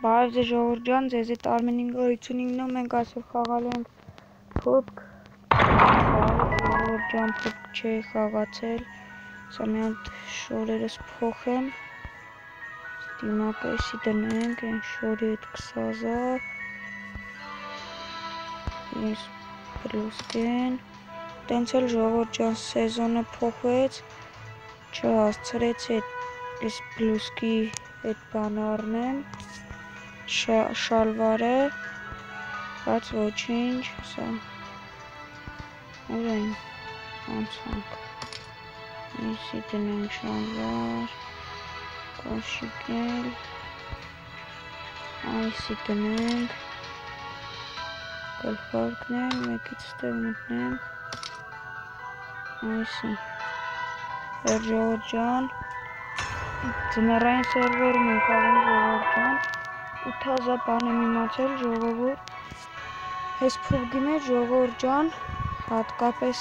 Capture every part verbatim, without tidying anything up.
Բարև ձեզ ժողովուրդ ջան, ձեզի Արմենին գոյությունինն մենք այսօր խաղալու ենք փուբկ։ Բարև ժողովուրդ ջան, փուբկ չի խաղացել, սա մի հատ շորերս փոխեմ, դիմակեսի դնենք, են շորի հետ քսան հազար, ես պլուսկեն, տենց էլ ժողովուրդ ջան սեզոնը փոխվեց, չհասցրեցի այս պլուսկի հետ բան առնեմ, շալվարը, բայց ոչինչ, սա ուր են անցանք, այսի դնենք շալվար, կոշիկել, այսի դնենք, գլխարկներ, մեկից ստեղ մտնեմ, այսի, էր ժողովուրդ ջան, ձմեռային սերվերում ենք աղում ժողովուրդ ջան, ութ հազար բան եմ իմացել ժողովուրդ, ես փուբգի մեջ ժողովուրդ ջան, հատկապես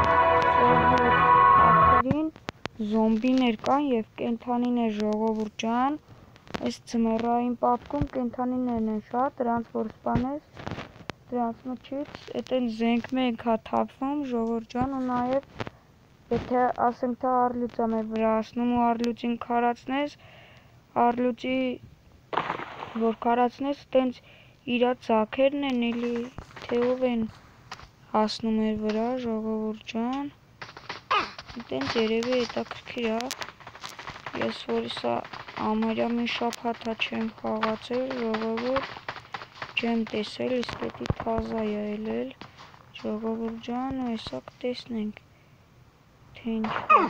սերվերին զոմբիներ կան և կենթանիներ ժողովուրդ ջան, այս ձմեռային պապկում կենթանիներն են շատ, դրանց որ սպանես, դրանց մոչից, էտեն զենք մենք հա թափվում ժողովուրդ ջան ու նաև եթե ասենք թե առլուծա մեր վրա ասնում ու առլուծին քարացնես, առլուծի որ քարացնես, տենց իրա ձակերն են էլի, թե ով են հասնում էր վրա, ժողովուրդ ջան, տենց երևի հետաքրքիր է, ես որ սա ամարյա մի շաբաթա չեմ խաղացել, ժողովուրդ, չեմ տեսել, իսկ էդի թազա է ելել, ժողովուրդ ջան, ու հեսա կտեսնենք, թե ինչ է,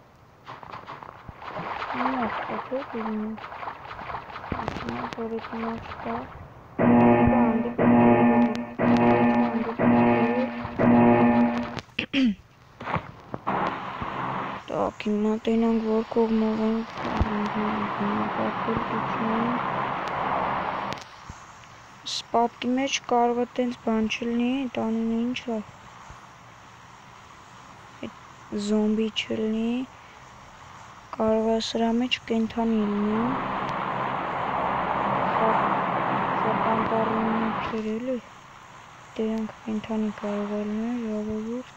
ինչ է կտոք իզնենք, որ էդի մոչ կա, տակ հիմա տենանք որ կողմով ենք, սպապկի մեջ կարող է տենց բան չլնի, տանին ինչ է, զոմբի չլնի, կարող է սրա մեջ կենթանի լինի, Անտարին չեր էլի, դրանք կենթանի կարող է լինել, ժողովուրդ,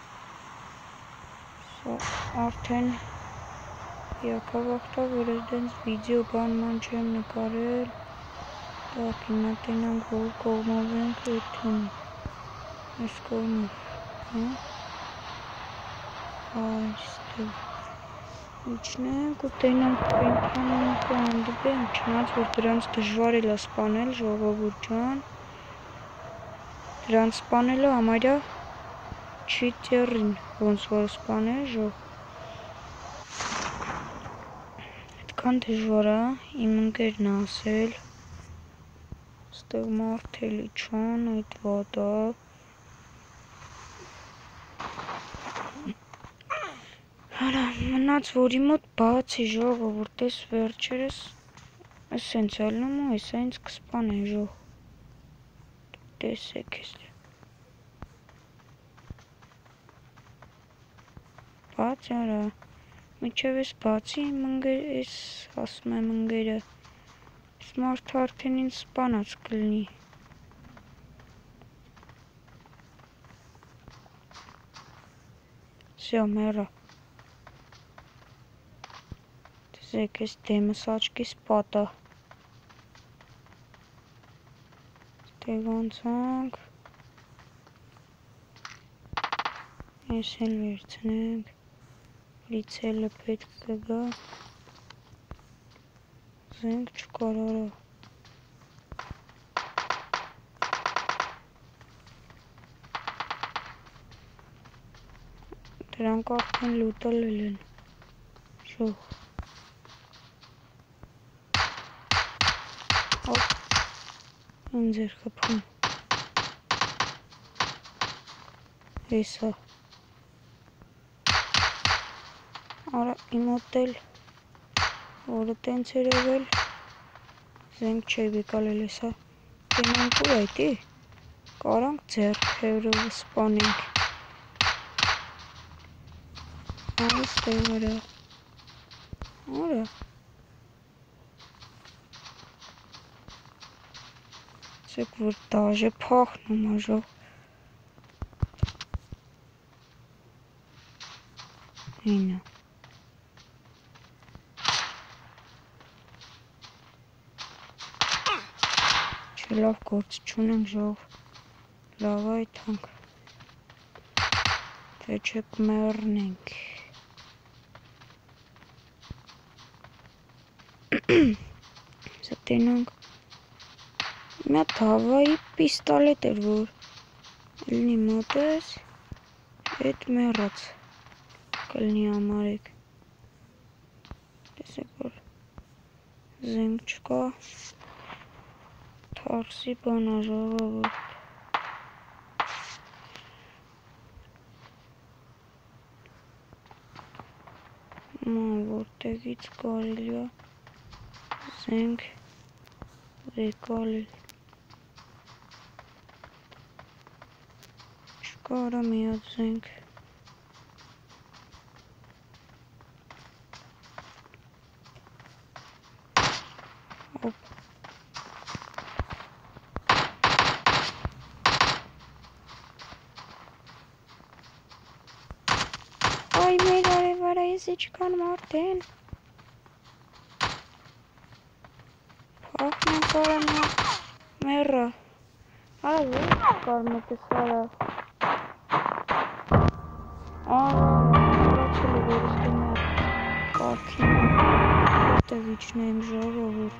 սա արդեն յակավախտա, որ էդենց վիդեո բանման չեմ նկարել, տակ հիմա տենանք որ կողմով ենք էդում, այս կողմով, այստեղ, իջնենք ու տենանք կենթանին կհանդիպենք, չնայած որ դրանց դժվար էլ է սպանել ժողովուրդ ջան, դրանց սպանելը համարյա չի տեռին, ոնց որ սպանել ժող, այդքան դժվար է, իմ ընկերն է ասել, ստեղ մարդ էլի չան, այդ վատ է, Հարա, մնաց որի մոտ բացի ժողովուրդ, ես վերջերս ես հենց ելնում ու ես հենց կսպանեն ժող, տեսեք ես, բաց արա, միջև ես բացի իմ ընգեր, ես ասում եմ ընգերը, ես մարդ արդեն ինձ սպանած կլնի, սյո մերա, Տեսեք, ես դեմս աչքիս պատա, ստեղ անցանք, ես էլ վերցնենք, լիցելը պետք կգա, զենք չկարարա, դրանք արդեն լուտել են, ժող, ինձ էր խփում, հեսա, արա իմ ոտ էլ, որը տենց էր էվել, զենք չէ բեկալել հեսա, տենանք ուր այդի, կարանք ձերք հևրով սպանենք, այստեղ վրա, արա, Տեսեք, որ դաժե փախնում աժող։ Հինա։ Չէ լավ գործ չունենք ժող։ Լավ այդ հանք։ Թե չեք մեռնենք։ Սա տենանք։ Մի հատ հավայի պիստոլետ էր, որ լինի մոտես, այդ մեռած կլինի համարեք։ Տեսեք, որ զենք չկա, թարսի բանա ժողովուրդ։ Ման որտեղից կարելի է զենք վեկալել։ Չկա արա մի հատ զենք։ Ոպ։ Այ մեր արևարա ես իչքան մարդեն։ Փախնեն կարանա մեռա։ Արա ոչ կար մետես արա։ Աղաչել է որս կնա կարքին որտեղ իչնեմ ժողովուրդ։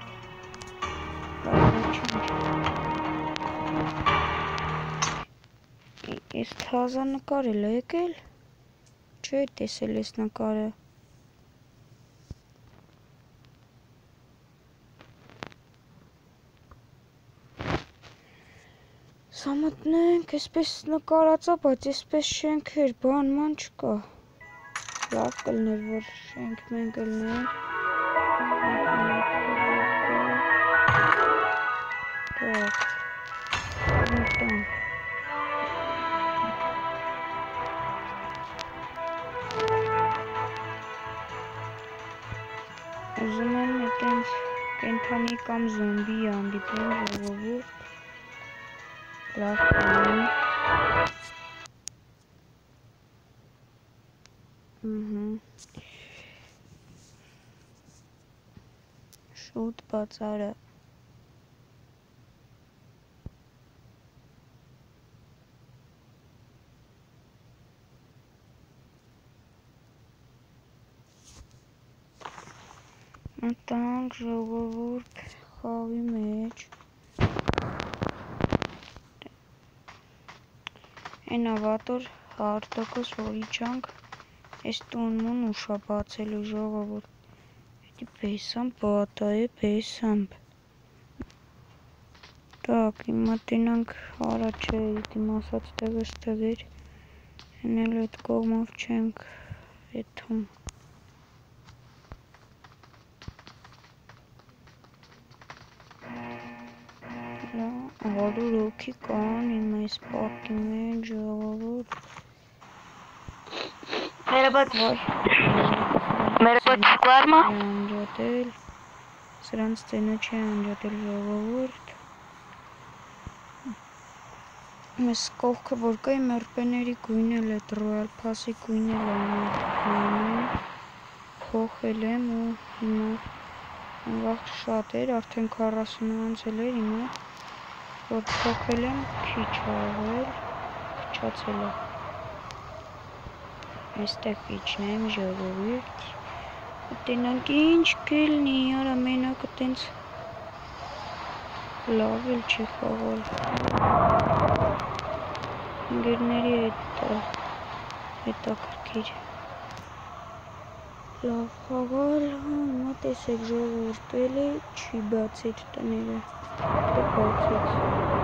Ես թազա նկարել է եկել, չէ տեսել ես նկարը։ Սա մտնենք, այսպես նկարածա, բայց այսպես շենք էր, բանման չկա։ Լավ կլներ, որ շենք մենք լներ։ Так, там. Ուզում եմ այտենց կենթանի կամ զոմբի անդիպեմ ժողովուրդ։ Լավ կլինի։ Շուտ բացարը։ Մտանք ժողովուրդ խաղի մեջ։ Այն ավատոր հարտոքս որ իջանք, այս տունմուն ուշա բացելու ժողովուրդ։ Էդի պեսամբ բատա է, պեսամբ։ Так, հիմա տենանք առաջը իդիմ ասած տեղը ստեղ էր, հենել էդ կողմով չենք եթում։ հարյուր հոգի կան իմ այս պարկի մեջ ժողովուրդ։ Merhaba var mı? Անջատել, սրանց տենը չի անջատել ժողովուրդ։ Մեզ կողքը որ կա իմ էրպեների գույնել էդ Royal Pass-ի գույնել եմ փոխել եմ ու հիմա վաղ շատ էր, արդեն քառասուն անցել էր հիմա որ փոխել եմ քիչ աղել, քչացել է։ Այստեղ իջնեմ ժողովուրդ։ Տենանք ինչ կլինի, արա մենակը տենց լավ էլ չի խաղալ։ Ընկերների հետաքրքիր լավ խաղալ, հիմա տեսեք ժողովուրդ էլի չի բացիր տները, դե բացեց։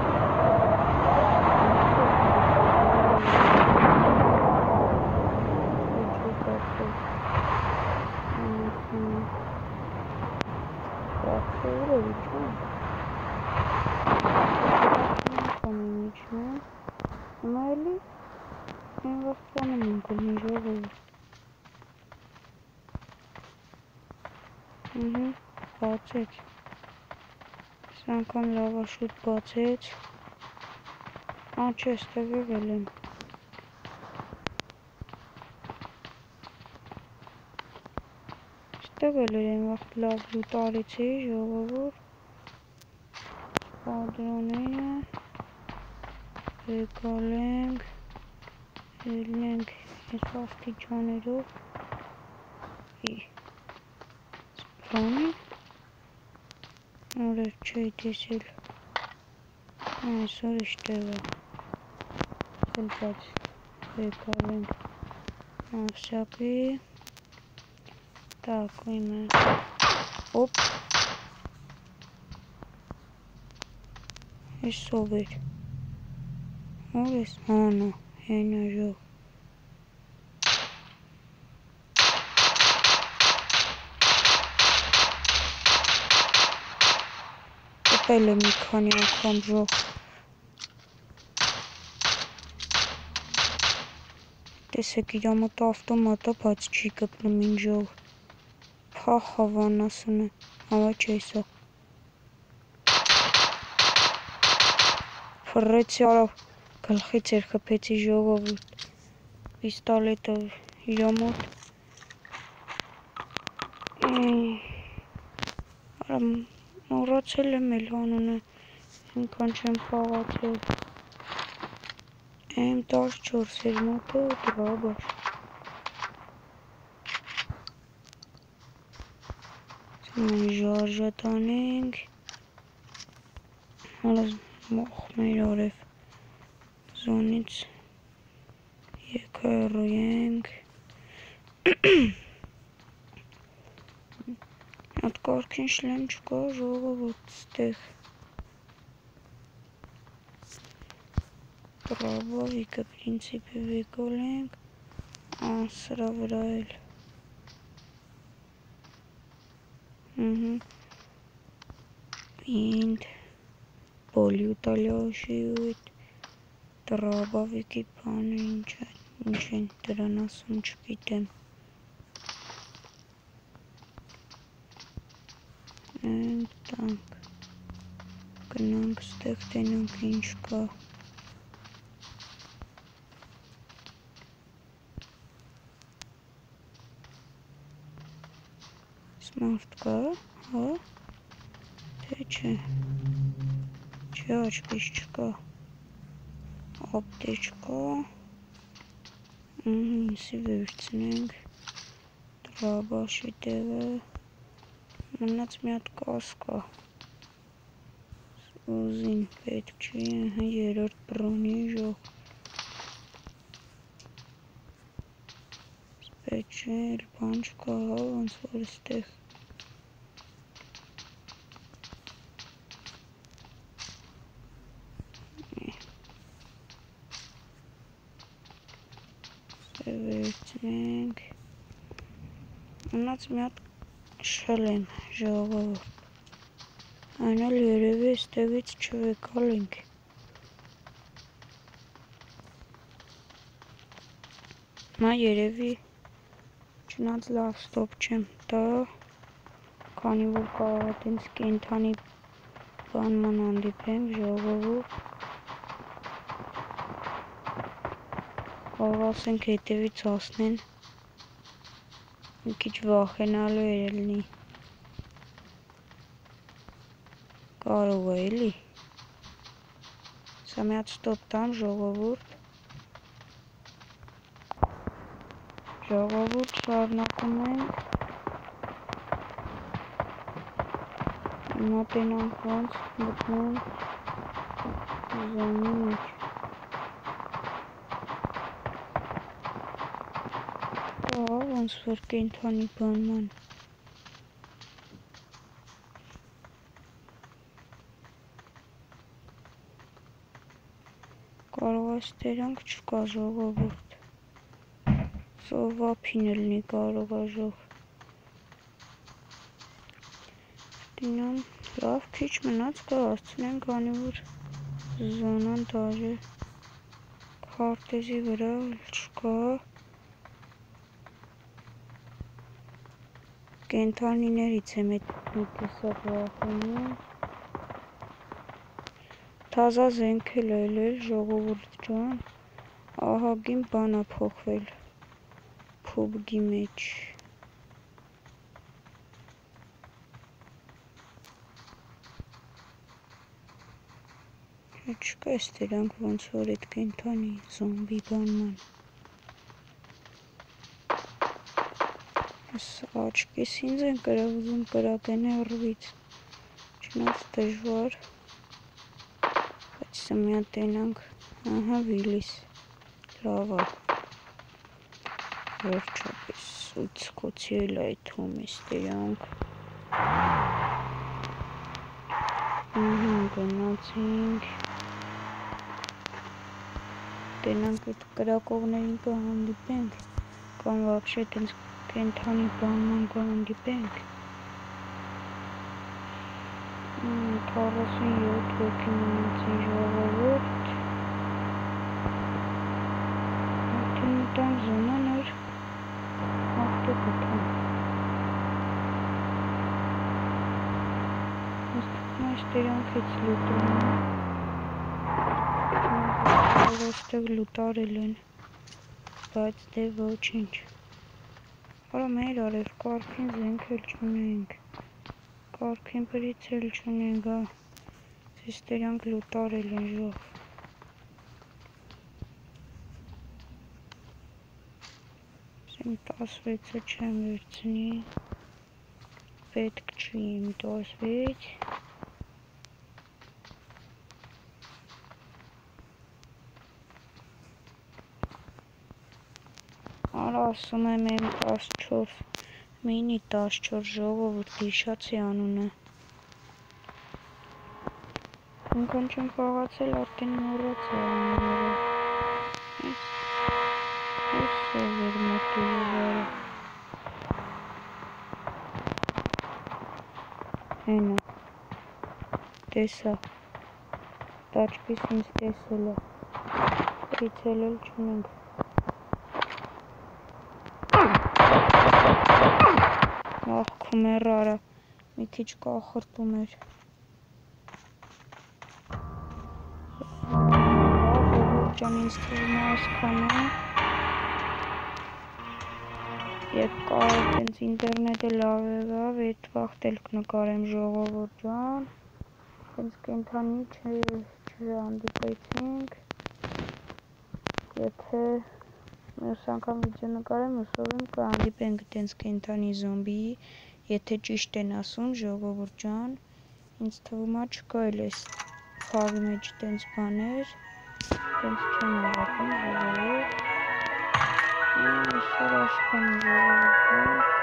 Հիմա էլի այն վաղտանում ենք ոլնի ժողովուրդ։ Բացեց, անգամ լավա շուտ բացեց։ Ա, չէ, ստեղ եղել եմ։ Ստեղ էլ եմ վաղտ լավ լուտ արեցի, ժողովուրդ։ Պատրոնները եկալ ենք, ելնենք ես աստիճաներով։ Սպրոնի Օրև չէի տեսել, այսօր իշտեղը, էլ բայց եկալ ենք ավսյակի, так, ույմը, ոպ, ես ով էր, ով ես, հանա, հենա ժող, Էլ է մի քանի անգամ ժող, տեսեք իրա մոտ ավտոմատա, բայց չի կպնում ինչ ժող, փախ հավանասն է, հավա չէ սա, ֆռեցի արավ, գլխից էր խփեցի ժողովուրդ, պիստոլետը իրա մոտ, արամ, մոռացել եմ էլ անունը, այնքան չեմ խաղացել, էմ տասնչորս էր մոտը, դրաբար, մենք ժարժատ անենք, հալազ մոխ մեր արև, զոնից եկա հեռույենք, Այդ կարգին շլեմ չկա, ժողովուրդ ստեղ, Տրաբովիկը պրինցիպի վեկոլ ենք, սրա վրա էլ, Ինդ, պոլյուտալյաշի ու էտ Տրաբովիկի բանը ինչ են դրան ասում չգիտեմ, Ենք տանք, գնանք ստեղ տենանք ինչ կա, Սմարդ կա, հա, թե չէ, չէ աչքիս չկա, ապտեչկա, ինսի վերցնենք, Տրաբաշի տեղը, մնաց մի հատ կասկա, ուզին պետք չի, երորդ բրոնի ժող, սպեչել, բան չկա, հա, ոնց որ ստեղ, վերցնենք, մնաց մի հատ շլեմ, ժողովուրդ, այն էլ երևի էստեղից չվեկալ ենք, մա երևի չնած լավ ստոպ չեմ տա, քանի որ կարող է տենց կենթանի բանման հանդիպեմ, ժողովուրդ, Կարող ասենք հետևից հասնեն, մի քիչ վախենալու էր էլի, կարող է էլի, սա մի հատ ստոպ տամ ժողովուրդ, ժողովուրդ շարունակում ենք, մոտենանք ոնց մտնում զոնի մեջ, ոնց որ կենթանի բանման, կարող է ստերանք չկա ժողովուրդ, սովափին էլնի կարող է ժող, դինամ, լավ քիչ մնաց կհասցնեմ, քանի որ զոնան դաժե քարտեզի վրա չկա, կենթանիներից եմ էտ մի տեսակ վախենում, Թազա զենք էլ ելել, ժողովուրդ ջան, ահագին բան ա փոխվել փուբգի մեջ։ Չկա էս դրանք ոնց որ այդ կենթանի զոմբի բանման։ Այս աչքիս ինձ են կրավ ուզում կրակեն հեռվից, չնայած դժվար, բայց մի հատ տենանք, ահա Վիլիս, լավ ա, վերջապես ուցկոցի էլ այդում ես դրանք, ահա գնացինք, տենանք այդ կրակողներին կհանդիպենք, կամ վաբշե տենց կենթանի բանման կհանդիպենք, քառասունյոթ հոգի մնացին ժողովուրդ, արդեն մտան զոնաներ, աղտը կտան, այս դրանքից լուտում են, այստեղ լուտարել են, բայց դե ոչինչ, արա մեր արև կարգին զենք էլ չունենք, կարգին բրից էլ չունենք, ես դրանք լուտարել են ժող, իմ տասվեցը չեմ վերցնի, պետք չի իմ տասվեց, արա ասում եմ եմ տասնչորս, մինի տասնչորս ժողովուրդ հիշացի անունը, ինքան չեմ խաղացել արդեն մոռացա անունները, ես սովեր մոտիվարը, հենա, տեսա, տաչկիս ինձ տեսել է, պրիցել էլ չունենք, աղ քումեր արա, մի քիչ կախրտում էր, ջան ինձ թվում է ասքան է, և կարող տենց ինտերնետը լավ եղավ, այդ վաղտ էլ կնկարեմ ժողովուրդ ջան, տենց կենթանի չհանդիպեցինք, եթե մյուս անգամ վիդեո նկարեմ, հուսով եմ կհանդիպենք տենց կենթանի զոմբի, եթե ճիշտ են ասում ժողովուրդ ջան, ինձ թվում է չկա էլ ես խաղի մեջ տենց բաներ, տենց չեմ աղատում ժողովուրդ, այսօր աշխան ժողովուրդ ջան,